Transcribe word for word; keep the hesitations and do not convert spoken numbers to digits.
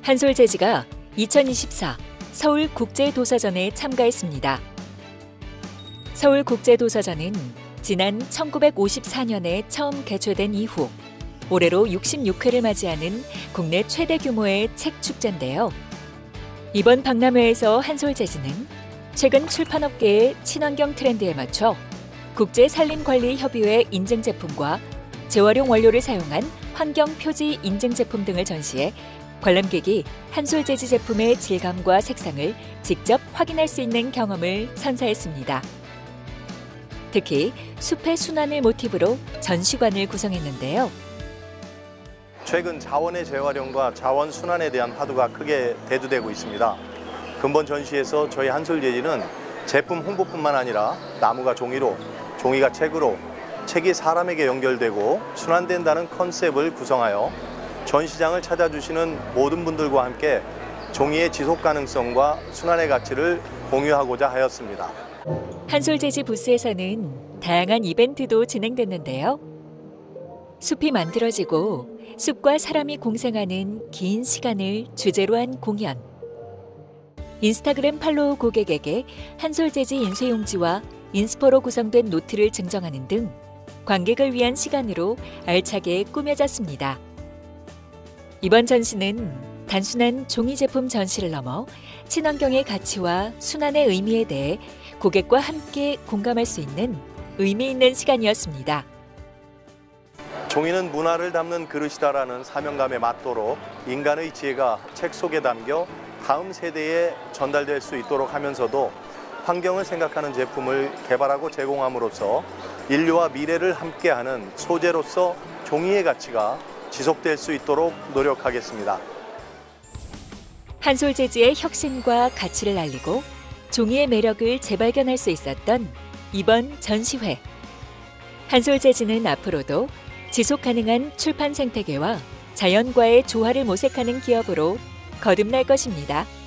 한솔재즈가 이천이십사 서울국제도서전에 참가했습니다. 서울국제도서전은 지난 천구백오십사 년에 처음 개최된 이후 올해로 육십육 회를 맞이하는 국내 최대 규모의 책 축제인데요. 이번 박람회에서 한솔재즈는 최근 출판업계의 친환경 트렌드에 맞춰 국제산림관리협의회 인증 제품과 재활용 원료를 사용한 환경표지 인증 제품 등을 전시해 관람객이 한솔재즈 제품의 질감과 색상을 직접 확인할 수 있는 경험을 선사했습니다. 특히 숲의 순환을 모티브로 전시관을 구성했는데요. 최근 자원의 재활용과 자원 순환에 대한 화두가 크게 대두되고 있습니다. 근본 전시에서 저희 한솔재즈는 제품 홍보뿐만 아니라 나무가 종이로, 종이가 책으로, 책이 사람에게 연결되고 순환된다는 컨셉을 구성하여 전시장을 찾아주시는 모든 분들과 함께 종이의 지속 가능성과 순환의 가치를 공유하고자 하였습니다. 한솔재즈 부스에서는 다양한 이벤트도 진행됐는데요. 숲이 만들어지고 숲과 사람이 공생하는 긴 시간을 주제로 한 공연. 인스타그램 팔로우 고객에게 한솔재즈 인쇄용지와 인스포로 구성된 노트를 증정하는 등 관객을 위한 시간으로 알차게 꾸며졌습니다. 이번 전시는 단순한 종이 제품 전시를 넘어 친환경의 가치와 순환의 의미에 대해 고객과 함께 공감할 수 있는 의미 있는 시간이었습니다. 종이는 문화를 담는 그릇이다라는 사명감에 맞도록 인간의 지혜가 책 속에 담겨 다음 세대에 전달될 수 있도록 하면서도 환경을 생각하는 제품을 개발하고 제공함으로써 인류와 미래를 함께하는 소재로서 종이의 가치가 지속될 수 있도록 노력하겠습니다. 한솔재즈의 혁신과 가치를 알리고 종이의 매력을 재발견할 수 있었던 이번 전시회. 한솔재즈는 앞으로도 지속 가능한 출판 생태계와 자연과의 조화를 모색하는 기업으로 거듭날 것입니다.